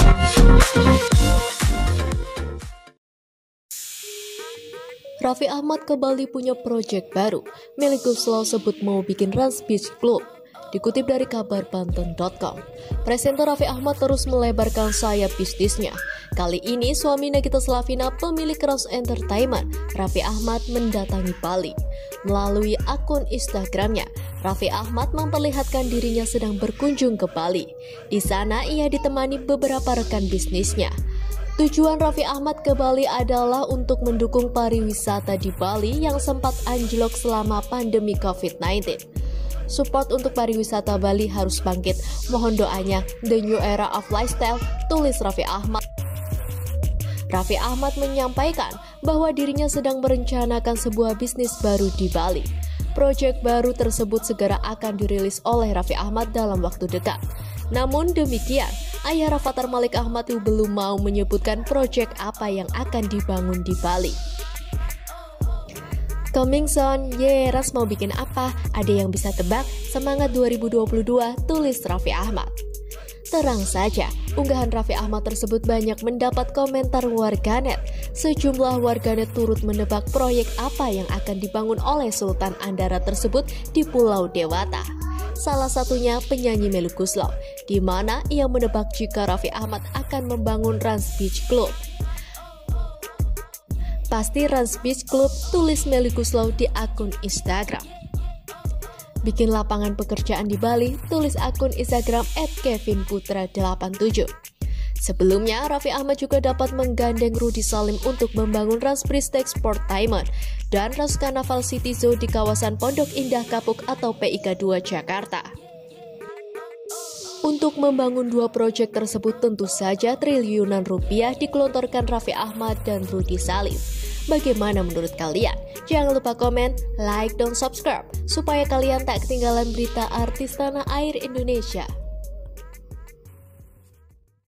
Raffi Ahmad ke Bali punya proyek baru. Melly Goeslaw sebut mau bikin Rans Beach Club. Dikutip dari kabar Banten.com, presenter Raffi Ahmad terus melebarkan sayap bisnisnya. Kali ini suami Nagita Slavina, pemilik Rans Entertainment, Raffi Ahmad mendatangi Bali. Melalui akun Instagramnya, Raffi Ahmad memperlihatkan dirinya sedang berkunjung ke Bali. Di sana ia ditemani beberapa rekan bisnisnya. Tujuan Raffi Ahmad ke Bali adalah untuk mendukung pariwisata di Bali yang sempat anjlok selama pandemi COVID-19. Support untuk pariwisata Bali harus bangkit. Mohon doanya, the new era of lifestyle, tulis Raffi Ahmad. Raffi Ahmad menyampaikan bahwa dirinya sedang merencanakan sebuah bisnis baru di Bali. Proyek baru tersebut segera akan dirilis oleh Raffi Ahmad dalam waktu dekat. Namun demikian, ayah Rafathar Malik Ahmad belum mau menyebutkan proyek apa yang akan dibangun di Bali. Coming soon, Ras mau bikin apa? Ada yang bisa tebak? Semangat 2022, tulis Raffi Ahmad. Terang saja, unggahan Raffi Ahmad tersebut banyak mendapat komentar warganet. Sejumlah warganet turut menebak proyek apa yang akan dibangun oleh Sultan Andara tersebut di Pulau Dewata. Salah satunya penyanyi Melly Goeslaw, di mana ia menebak jika Raffi Ahmad akan membangun Rans Beach Club. Pasti Rans Beach Club, tulis Melly Goeslaw di akun Instagram. Bikin lapangan pekerjaan di Bali, tulis akun Instagram @kevinputra87. Sebelumnya, Raffi Ahmad juga dapat menggandeng Rudy Salim untuk membangun Rans Pristek Sportainment dan Rans Carnaval City Zoo di kawasan Pondok Indah Kapuk atau PIK 2 Jakarta. Untuk membangun dua proyek tersebut tentu saja triliunan rupiah digelontorkan Raffi Ahmad dan Rudy Salim. Bagaimana menurut kalian? Jangan lupa komen, like, dan subscribe supaya kalian tak ketinggalan berita artis tanah air Indonesia.